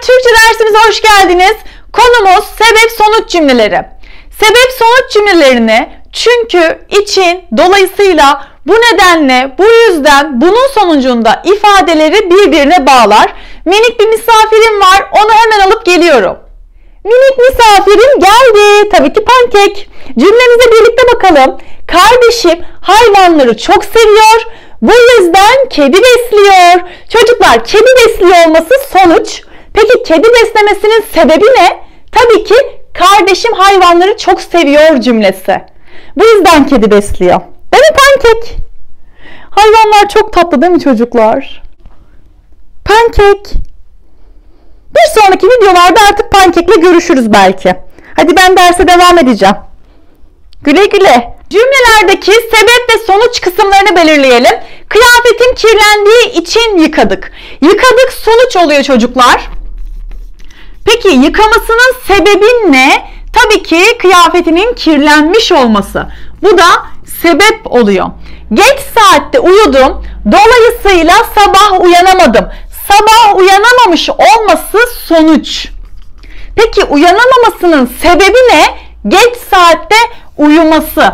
Türkçe dersimize hoş geldiniz. Konumuz sebep sonuç cümleleri. Sebep sonuç cümlelerini çünkü, için, dolayısıyla, bu nedenle, bu yüzden, bunun sonucunda ifadeleri birbirine bağlar. Minik bir misafirim var, onu hemen alıp geliyorum. Minik misafirim geldi. Tabii ki Pankek. Cümlemize birlikte bakalım. Kardeşim hayvanları çok seviyor. Bu yüzden kedi besliyor. Çocuklar, kedi besliyor olması sonuç. Peki kedi beslemesinin sebebi ne? Tabii ki kardeşim hayvanları çok seviyor cümlesi. Bu yüzden kedi besliyor. Değil mi Pankek? Hayvanlar çok tatlı değil mi çocuklar? Pankek. Bir sonraki videolarda artık Pankek'le görüşürüz belki. Hadi ben derse devam edeceğim. Güle güle. Cümlelerdeki sebep ve sonuç kısımlarını belirleyelim. Kıyafetim kirlendiği için yıkadık. Yıkadık sonuç oluyor çocuklar. Peki yıkamasının sebebi ne? Tabii ki kıyafetinin kirlenmiş olması. Bu da sebep oluyor. Geç saatte uyudum. Dolayısıyla sabah uyanamadım. Sabah uyanamamış olması sonuç. Peki uyanamamasının sebebi ne? Geç saatte uyuması.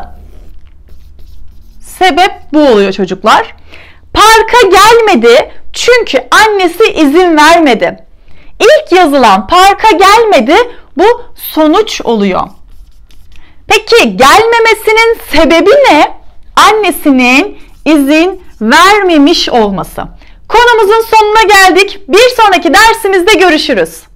Sebep bu oluyor çocuklar. Parka gelmedi çünkü annesi izin vermedi. İlk yazılan parka gelmedi, bu sonuç oluyor. Peki gelmemesinin sebebi ne? Annesinin izin vermemiş olması. Konumuzun sonuna geldik. Bir sonraki dersimizde görüşürüz.